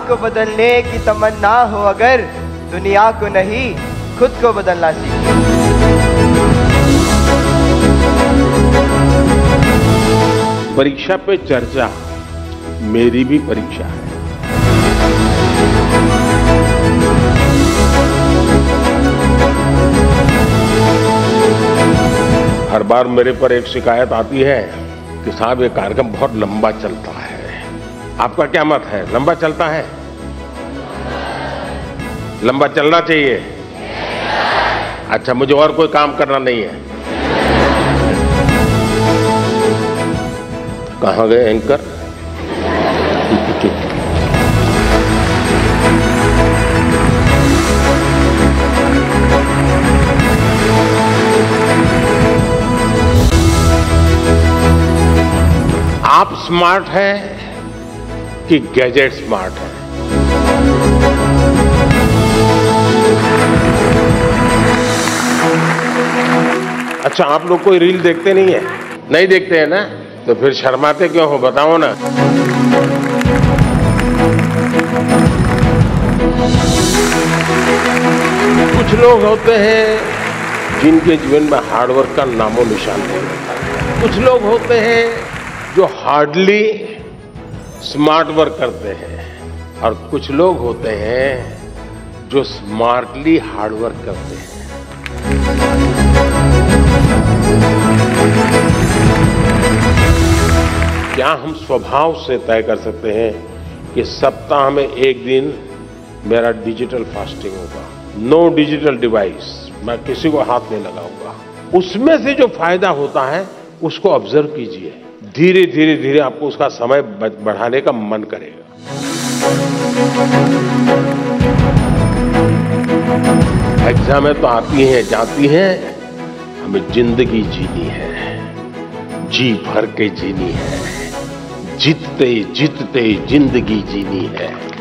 को बदलने की तमन्ना हो अगर, दुनिया को नहीं खुद को बदलना सीखो। परीक्षा पे चर्चा मेरी भी परीक्षा है। हर बार मेरे पर एक शिकायत आती है कि साहब ये कार्यक्रम बहुत लंबा चलता है। आपका क्या मत है, लंबा चलता है? लंबा चलना चाहिए। अच्छा, मुझे और कोई काम करना नहीं है। कहाँ गए एंकर? आप स्मार्ट हैं कि गैजेट स्मार्ट है? अच्छा, आप लोग कोई रील देखते नहीं है? नहीं देखते हैं ना, तो फिर शर्माते क्यों हो, बताओ ना। कुछ लोग होते हैं जिनके जीवन में हार्डवर्क का नामो निशान नहीं होता। कुछ लोग होते हैं जो हार्डली स्मार्ट वर्क करते हैं, और कुछ लोग होते हैं जो स्मार्टली हार्ड वर्क करते हैं। क्या हम स्वभाव से तय कर सकते हैं कि सप्ताह में एक दिन मेरा डिजिटल फास्टिंग होगा, नो डिजिटल डिवाइस, मैं किसी को हाथ नहीं लगाऊंगा? उसमें से जो फायदा होता है उसको ऑब्जर्व कीजिए। धीरे धीरे धीरे आपको उसका समय बढ़ाने का मन करेगा। एग्जामें तो आती हैं जाती हैं, हमें जिंदगी जीनी है, जी भर के जीनी है, जीतते जीतते जिंदगी जीनी है।